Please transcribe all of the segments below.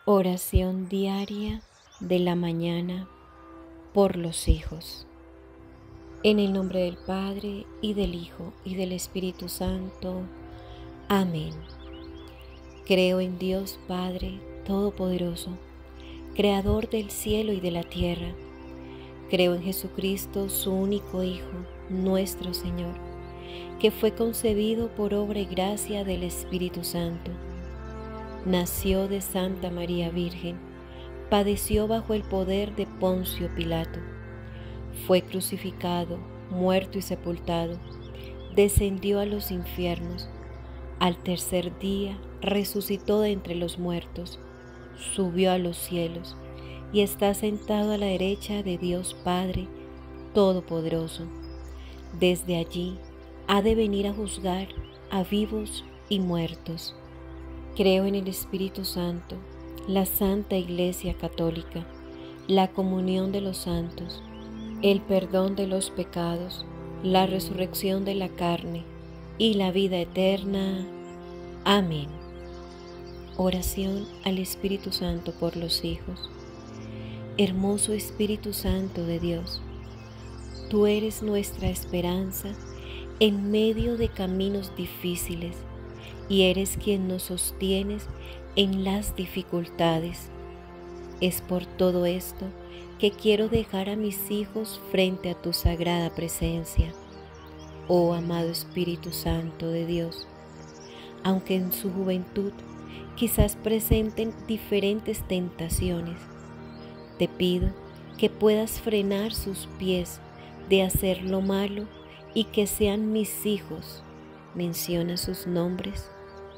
Oración diaria de la mañana por los hijos. En el nombre del Padre, y del Hijo, y del Espíritu Santo. Amén. Creo en Dios Padre Todopoderoso, Creador del cielo y de la tierra. Creo en Jesucristo, su único Hijo, nuestro Señor, que fue concebido por obra y gracia del Espíritu Santo. Nació de Santa María Virgen, padeció bajo el poder de Poncio Pilato, fue crucificado, muerto y sepultado, descendió a los infiernos, al tercer día resucitó de entre los muertos, subió a los cielos y está sentado a la derecha de Dios Padre Todopoderoso. Desde allí ha de venir a juzgar a vivos y muertos. Creo en el Espíritu Santo, la Santa Iglesia Católica, la comunión de los santos, el perdón de los pecados, la resurrección de la carne y la vida eterna. Amén. Oración al Espíritu Santo por los hijos. Hermoso Espíritu Santo de Dios, tú eres nuestra esperanza en medio de caminos difíciles, y eres quien nos sostienes en las dificultades. Es por todo esto que quiero dejar a mis hijos frente a tu sagrada presencia, oh amado Espíritu Santo de Dios. Aunque en su juventud quizás presenten diferentes tentaciones, te pido que puedas frenar sus pies de hacer lo malo y que sean mis hijos. Menciona sus nombres.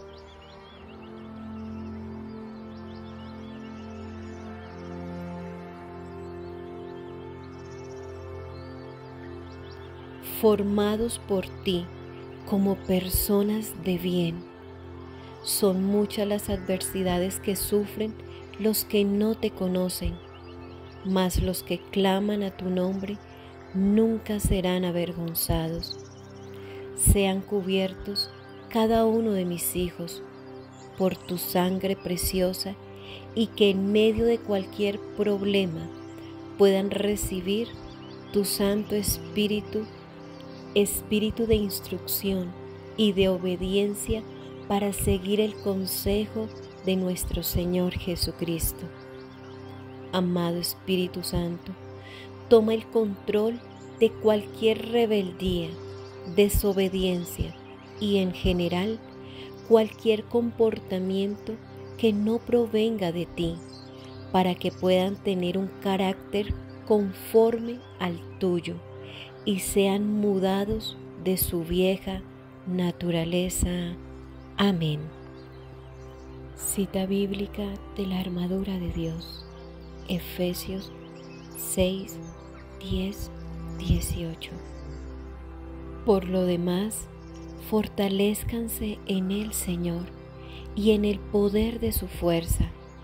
Formados por ti como personas de bien. Son muchas las adversidades que sufren los que no te conocen, mas los que claman a tu nombre nunca serán avergonzados. Sean cubiertos cada uno de mis hijos por tu sangre preciosa, y que en medio de cualquier problema puedan recibir tu Santo Espíritu, Espíritu de instrucción y de obediencia para seguir el consejo de nuestro Señor Jesucristo. Amado Espíritu Santo, toma el control de cualquier rebeldía, desobediencia y en general cualquier comportamiento que no provenga de ti, para que puedan tener un carácter conforme al tuyo y sean mudados de su vieja naturaleza. Amén. Cita bíblica de la armadura de Dios. Efesios 6, 10, 18. Por lo demás, fortalézcanse en el Señor y en el poder de su fuerza.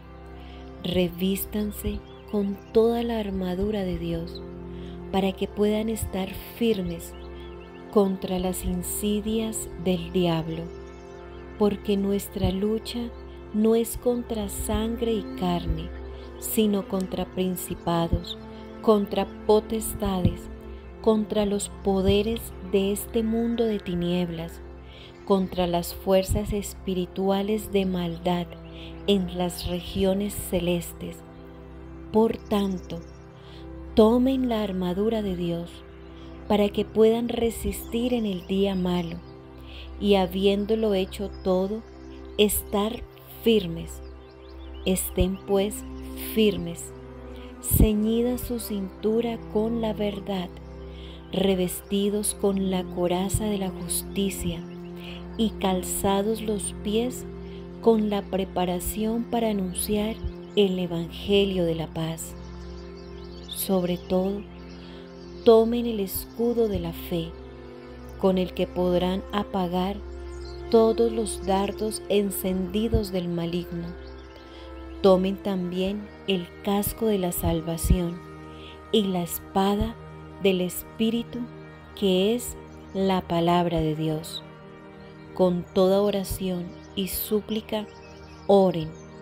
Revístanse con toda la armadura de Dios, para que puedan estar firmes contra las insidias del diablo, porque nuestra lucha no es contra sangre y carne, sino contra principados, contra potestades, contra los poderes de este mundo de tinieblas, contra las fuerzas espirituales de maldad en las regiones celestes. Por tanto, tomen la armadura de Dios para que puedan resistir en el día malo, y habiéndolo hecho todo, estar firmes. Estén pues firmes, ceñida su cintura con la verdad, revestidos con la coraza de la justicia y calzados los pies con la preparación para anunciar el Evangelio de la paz. Sobre todo, tomen el escudo de la fe, con el que podrán apagar todos los dardos encendidos del maligno. Tomen también el casco de la salvación y la espada del Espíritu, que es la palabra de Dios. Con toda oración y súplica, oren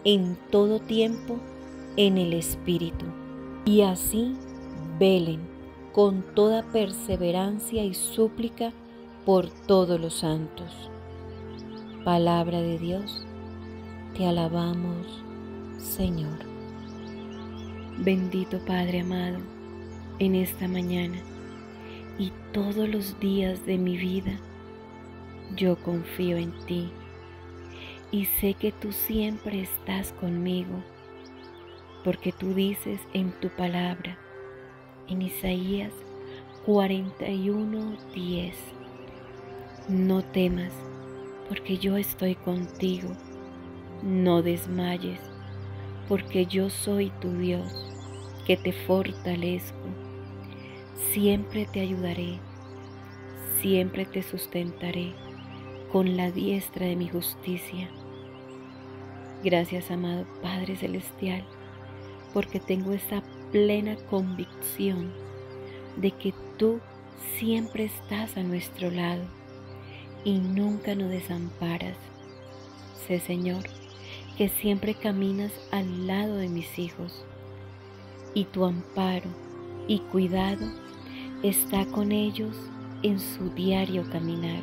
en todo tiempo en el Espíritu, y así velen con toda perseverancia y súplica por todos los santos. Palabra de Dios, te alabamos, Señor. Bendito Padre amado, en esta mañana y todos los días de mi vida, yo confío en ti y sé que tú siempre estás conmigo, porque tú dices en tu palabra, en Isaías 41:10, no temas, porque yo estoy contigo, no desmayes, porque yo soy tu Dios, que te fortalezco, siempre te ayudaré, siempre te sustentaré con la diestra de mi justicia. Gracias, amado Padre Celestial, porque tengo esa plena convicción de que tú siempre estás a nuestro lado y nunca nos desamparas. Sé, Señor, que siempre caminas al lado de mis hijos y tu amparo y cuidado está con ellos en su diario caminar.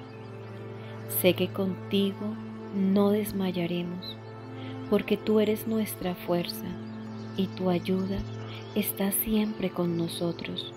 Sé que contigo no desmayaremos, porque tú eres nuestra fuerza y tu ayuda está siempre con nosotros.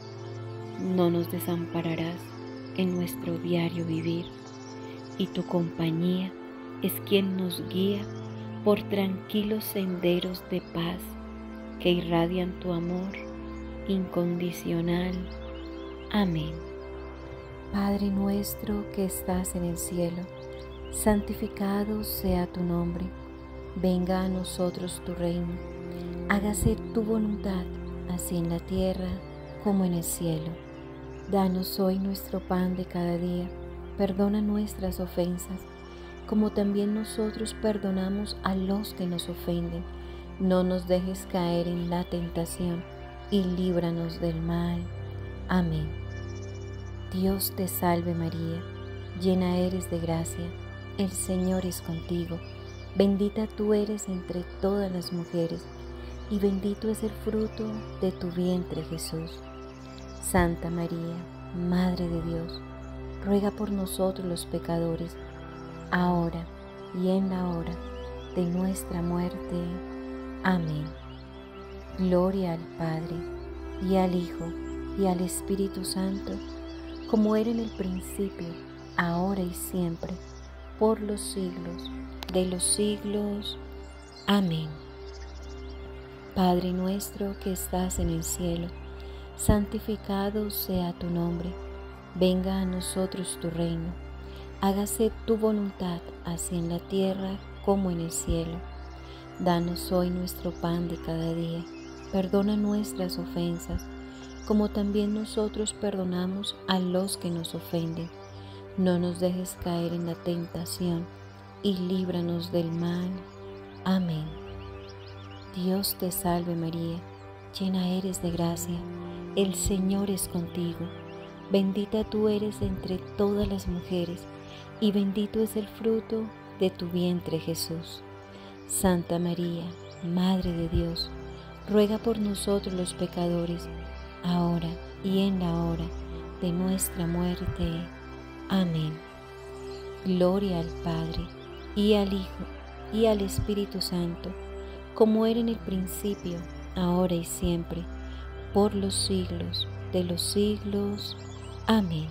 No nos desampararás en nuestro diario vivir, y tu compañía es quien nos guía por tranquilos senderos de paz que irradian tu amor incondicional. Amén. Padre nuestro que estás en el cielo, santificado sea tu nombre. Venga a nosotros tu reino. Hágase tu voluntad, así en la tierra como en el cielo. Danos hoy nuestro pan de cada día. Perdona nuestras ofensas, como también nosotros perdonamos a los que nos ofenden. No nos dejes caer en la tentación y líbranos del mal. Amén. Dios te salve María, llena eres de gracia, el Señor es contigo. Bendita tú eres entre todas las mujeres, y bendito es el fruto de tu vientre, Jesús. Santa María, Madre de Dios, ruega por nosotros los pecadores, ahora y en la hora de nuestra muerte. Amén. Gloria al Padre, y al Hijo, y al Espíritu Santo, como era en el principio, ahora y siempre, por los siglos de los siglos. Amén. Padre nuestro que estás en el cielo, santificado sea tu nombre. Venga a nosotros tu reino. Hágase tu voluntad, así en la tierra como en el cielo. Danos hoy nuestro pan de cada día. Perdona nuestras ofensas, como también nosotros perdonamos a los que nos ofenden. No nos dejes caer en la tentación y líbranos del mal. Amén. Dios te salve María, llena eres de gracia, el Señor es contigo. Bendita tú eres entre todas las mujeres, y bendito es el fruto de tu vientre Jesús. Santa María, Madre de Dios, ruega por nosotros los pecadores, ahora y en la hora de nuestra muerte. Amén. Gloria al Padre, y al Hijo, y al Espíritu Santo, como era en el principio, ahora y siempre, por los siglos de los siglos. Amén.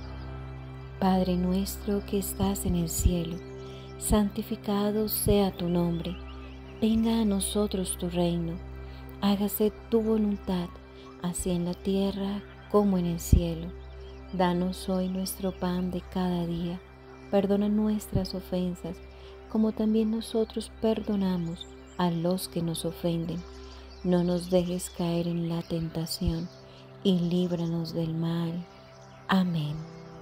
Padre nuestro que estás en el cielo, santificado sea tu nombre. Venga a nosotros tu reino. Hágase tu voluntad, así en la tierra como en el cielo. Danos hoy nuestro pan de cada día. Perdona nuestras ofensas, como también nosotros perdonamos a los que nos ofenden. No nos dejes caer en la tentación y líbranos del mal. Amén.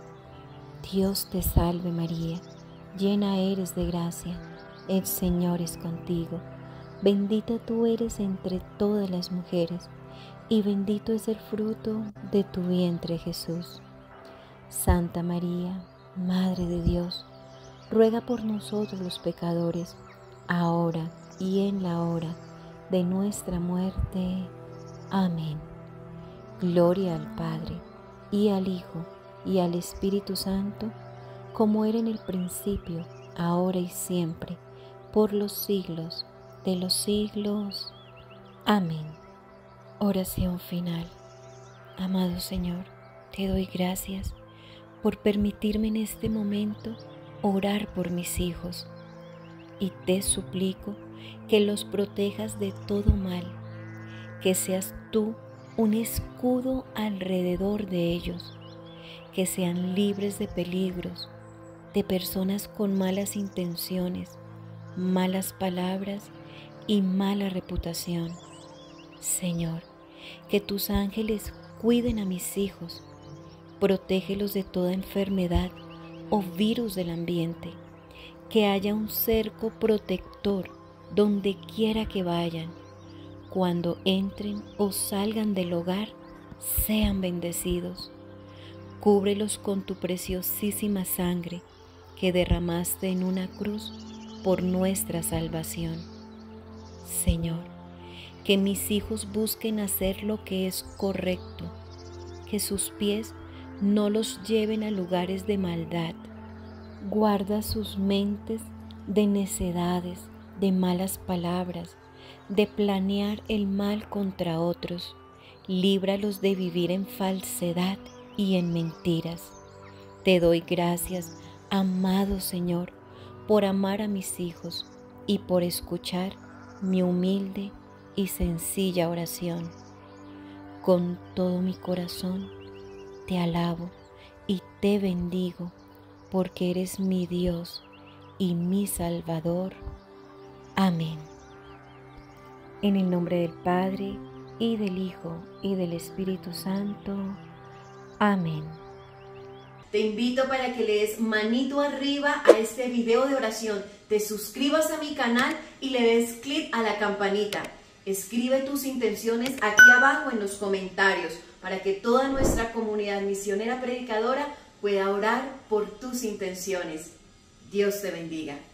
Dios te salve María, llena eres de gracia, el Señor es contigo. Bendita tú eres entre todas las mujeres, y bendito es el fruto de tu vientre Jesús. Santa María, Madre de Dios, ruega por nosotros los pecadores, ahora y en la hora de nuestra muerte. Amén. Gloria al Padre, y al Hijo, y al Espíritu Santo, como era en el principio, ahora y siempre, por los siglos de los siglos. Amén. Oración final. Amado Señor, te doy gracias por permitirme en este momento orar por mis hijos, y te suplico que los protejas de todo mal, que seas tú un escudo alrededor de ellos, que sean libres de peligros, de personas con malas intenciones, malas palabras y mala reputación. Señor, que tus ángeles cuiden a mis hijos, protégelos de toda enfermedad o virus del ambiente, que haya un cerco protector donde quiera que vayan. Cuando entren o salgan del hogar, sean bendecidos. Cúbrelos con tu preciosísima sangre que derramaste en una cruz por nuestra salvación. Señor, que mis hijos busquen hacer lo que es correcto, que sus pies no los lleven a lugares de maldad. Guarda sus mentes de necedades, de malas palabras, de planear el mal contra otros. Líbralos de vivir en falsedad y en mentiras. Te doy gracias, amado Señor, por amar a mis hijos y por escuchar mi humilde y sencilla oración. Con todo mi corazón te alabo y te bendigo, porque eres mi Dios y mi Salvador. Amén. En el nombre del Padre, y del Hijo, y del Espíritu Santo. Amén. Te invito para que le des manito arriba a este video de oración, te suscribas a mi canal y le des clic a la campanita. Escribe tus intenciones aquí abajo en los comentarios para que toda nuestra comunidad misionera predicadora pueda orar por tus intenciones. Dios te bendiga.